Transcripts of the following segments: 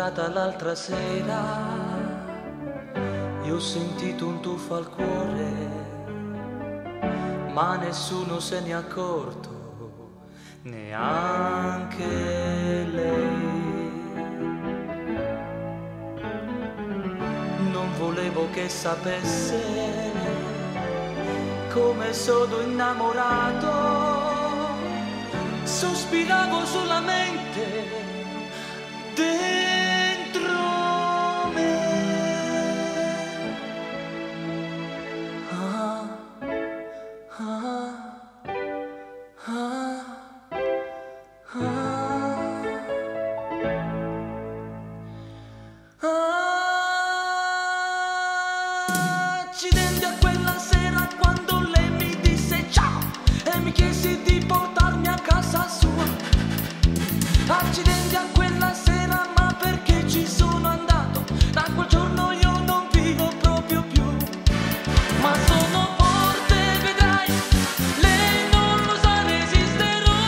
incontrata l'altra sera e ho sentito un tuffo al cuore, ma nessuno se n'è accorto, neanche lei. Non volevo che sapesse come sono innamorato, sospiravo solamente dentro me. Ah, ah, ah, ah, accidenti a quella sera quando lei mi disse ciao e mi chiese di portarmi a casa sua. Accidenti a quella sera, ma perché ci sono andato? Da quel giorno io non vivo proprio più. Ma sono forte, vedrai, lei non lo sa, resisterò.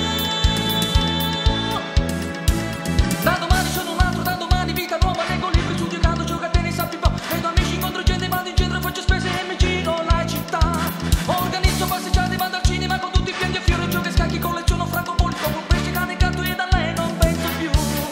Da domani sono un altro, da domani vita nuova, leggo libri, studio, canto, gioco a tennis, a pipò. Vedo amici, incontro gente, vado in centro, faccio spese e mi giro la città. Organizzo passeggiate, vado al cinema con tutti i fianchi e fiori, gioco e scacchi, colleziono francobolli, compro pesce, cane, gatto e da lei non penso più.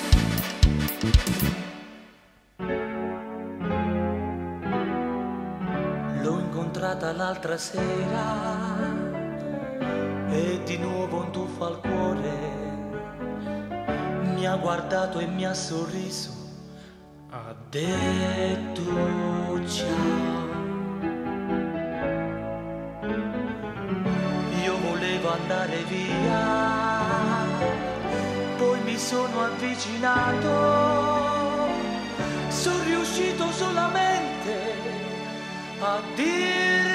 L'ho incontrata l'altra sera e di nuovo un tuffo al cuore. Mi ha guardato e mi ha sorriso, ha detto ciao. Io volevo andare via, poi mi sono avvicinato, sono riuscito solamente a dire